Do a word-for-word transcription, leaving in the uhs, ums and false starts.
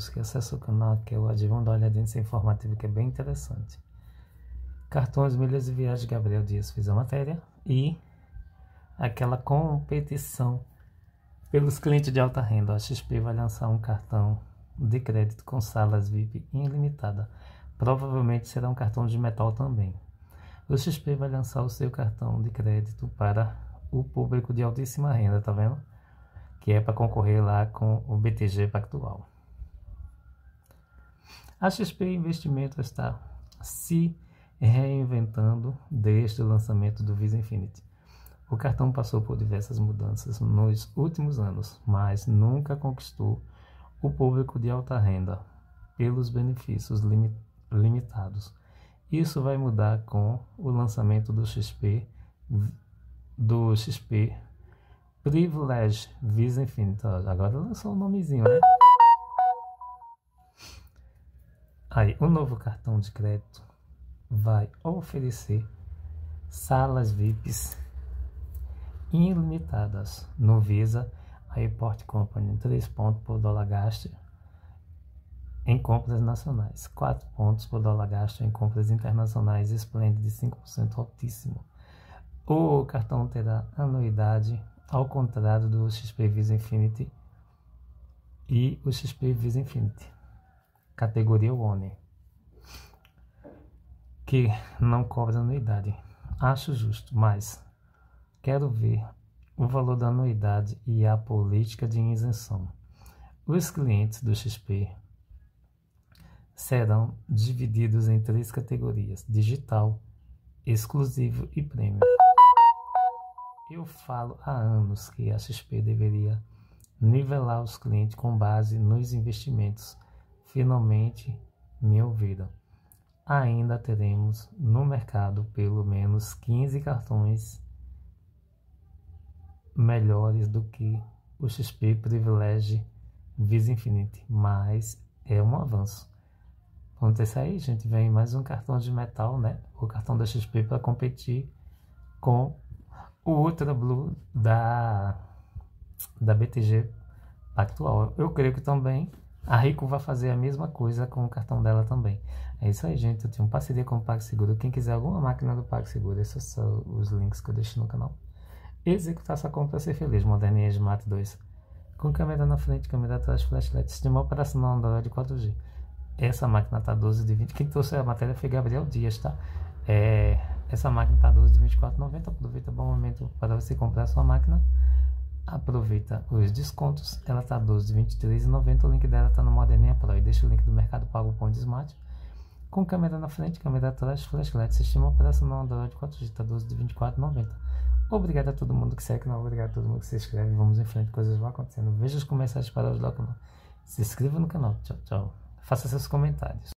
amigos que acessam o canal, que é o Adivão, dá uma olhadinha nesse informativo que é bem interessante. Cartões, milhas e viagens, Gabriel Dias fez a matéria. E aquela competição pelos clientes de alta renda. A X P vai lançar um cartão de crédito com salas V I P ilimitada. Provavelmente será um cartão de metal também. O X P vai lançar o seu cartão de crédito para o público de altíssima renda, tá vendo? Que é para concorrer lá com o B T G Pactual. A X P Investimento está se reinventando desde o lançamento do Visa Infinite. O cartão passou por diversas mudanças nos últimos anos, mas nunca conquistou o público de alta renda pelos benefícios lim- limitados. Isso vai mudar com o lançamento do X P, do X P Privilege Visa Infinite. Agora lançou o nomezinho, né? Aí, o novo cartão de crédito vai oferecer salas V I Ps ilimitadas no Visa Airport Company, três pontos por dólar gasto em compras nacionais, quatro pontos por dólar gasto em compras internacionais, Splendid de cinco por cento, altíssimo. O cartão terá anuidade, ao contrário do X P Visa Infinite e o X P Visa Infinite, categoria One, que não cobra anuidade. Acho justo, mas quero ver o valor da anuidade e a política de isenção. Os clientes do X P serão divididos em três categorias: digital, exclusivo e premium. Eu falo há anos que a X P deveria nivelar os clientes com base nos investimentos. Finalmente me ouviram. Ainda teremos no mercado pelo menos quinze cartões melhores do que o X P Privilege Visa Infinite, mas é um avanço. Acontece aí, gente, vem mais um cartão de metal, né? O cartão da X P para competir com o Ultra Blue da, da B T G Pactual. Eu creio que também a Rico vai fazer a mesma coisa com o cartão dela também. É isso aí, gente. Eu tenho parceria com o PagSeguro. Quem quiser alguma máquina do PagSeguro, esses são os links que eu deixo no canal. Executar essa compra, ser feliz. Moderninha Smart dois. Com câmera na frente, câmera atrás, flashlight, sistema operacional Android quatro G. Essa máquina tá doze de vinte. Quem trouxe a matéria foi Gabriel Dias, tá? É, essa máquina tá doze de vinte e quatro reais e noventa centavos. Aproveita bom momento para você comprar a sua máquina. Aproveita os descontos. Ela tá doze de vinte e três reais e noventa centavos. O link dela tá no Moderninha Pro. E deixa o link do Mercado Pago Ponto Smart. Com câmera na frente, câmera atrás, flashlight, sistema operacional Android quatro G, tá doze de vinte e quatro reais e noventa centavos. Obrigado a todo mundo que segue o canal, obrigado a todo mundo que se inscreve. Vamos em frente, coisas vão acontecendo. Veja os comentários para ajudar o canal. Se inscreva no canal. Tchau, tchau. Faça seus comentários.